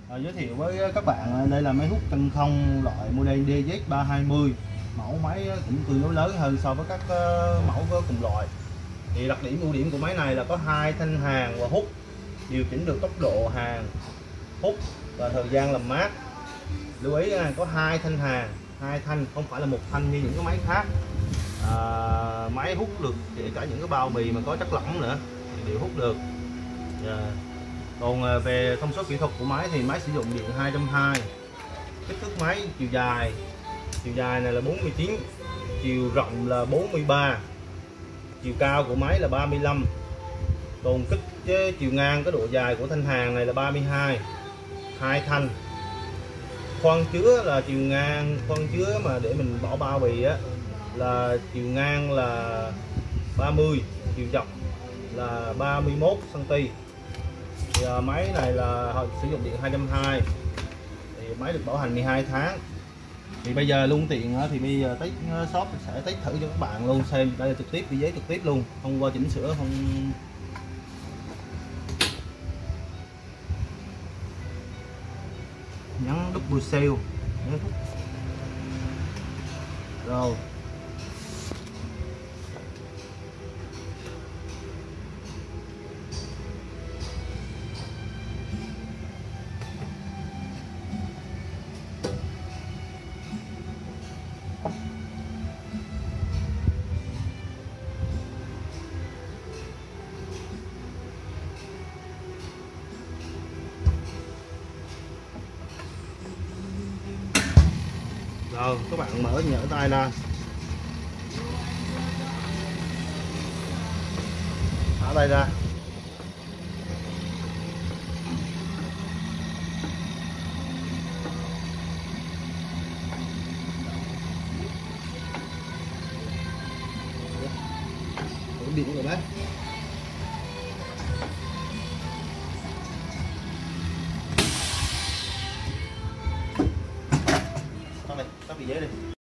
Giới thiệu với các bạn, đây là máy hút chân không loại model DZ320. Mẫu máy cũng tương đối lớn hơn so với các mẫu có cùng loại. Thì đặc điểm ưu điểm của máy này là có 2 thanh hàn và hút, điều chỉnh được tốc độ hàn, hút và thời gian làm mát. Lưu ý có 2 thanh hàn, 2 thanh không phải là một thanh như những cái máy khác. Máy hút được kể cả những cái bao bì mà có chất lỏng nữa thì đều hút được. Còn về thông số kỹ thuật của máy thì máy sử dụng điện 220. Kích thước máy chiều dài này là 49, chiều rộng là 43, chiều cao của máy là 35. Còn chiều ngang cái độ dài của thanh hàn này là 32. 2 thanh. Khoang chứa là chiều ngang, khoang chứa mà để mình bỏ bao bì á là chiều ngang là 30, chiều dọc là 31 cm. Thì máy này là sử dụng điện 220. Thì máy được bảo hành 12 tháng. Thì bây giờ luôn tiện thì bây giờ test shop sẽ test thử cho các bạn luôn xem. Đây là trực tiếp đi giấy trực tiếp luôn, không qua chỉnh sửa, không nhấn double seal rồi. Rồi các bạn mở nhỡ tay ra, thả tay ra, điện rồi đấy. Tắt đi, tắt bị giấy đi.